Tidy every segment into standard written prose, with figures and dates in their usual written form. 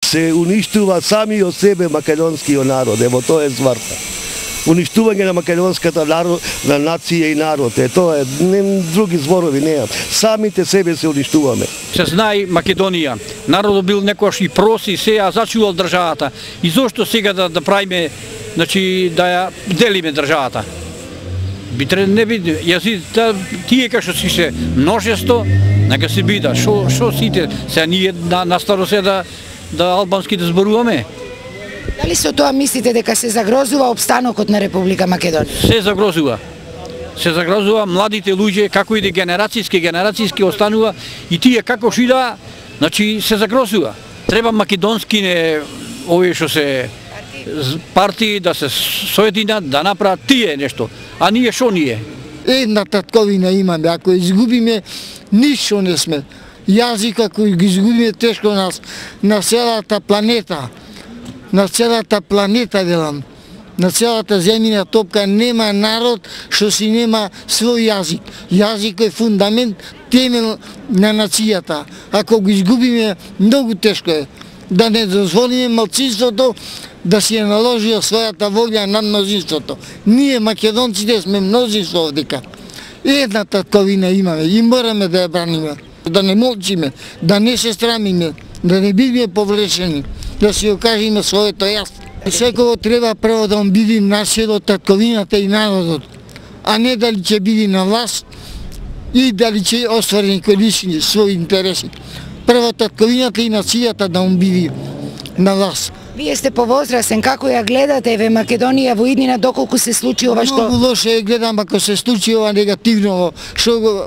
Се уништува сами од себе македонскиот народ, ево тоа е стварта. Уништување на македонската народ, на нација и народ, тоа е, други зборови неа. Самите себе се уништуваме. Се знае Македонија, народот бил некојаш и проси, сега зачувал државата. И зошто сега да правиме, значи да ја делиме државата? Не биде, тие кај што си се множество, нека се бида. Шо сите, сега ние на старо се да албански да зборуваме? Дали со тоа мислите дека се загрозува опстанокот на Република Македонија? Се загрозува. Се загрозува младите луѓе, како и генерацијски останува и тие како шида, значи се загрозува. Треба македонски овие што се партии да се соединат, да направат тие нешто. А ние шо ние? Една татковина имаме, ако изгубиме, ништо не сме. Јазик, ако го изгубиме, тешко нас, на целата планета. На целата планета, велам, на целата земјина топка нема народ што си нема свој јазик. Јазик е фундамент, темел на нацијата. Ако го изгубиме, многу тешко е. Да не дозволиме малцинството да си ја наложи својата волја над мнозинството. Ние, македонците, сме мнозинство овдека. Една татковина имаме и мораме да ја браниме. Да не молчиме, да не се срамиме, да не бидеме повлечени, да си окажеме своето јас. Секој треба прво да биде населот, татковината и народот, а не дали ќе биде на власт и дали ќе оствари некои лични своји интереси. Прво татковината и нацијата да биде на власт. Вие сте повозрасен, како ја гледате еве Македонија во иднина, доколку се случи ова што? Многу лошо ја гледам ако се случи ова негативно, што го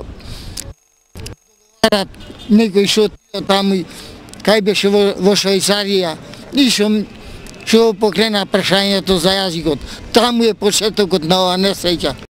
некој што таму, кај беше во Швајцарија, и што покрена прашањето за јазикот. Таму е почетокот на ова несреќа.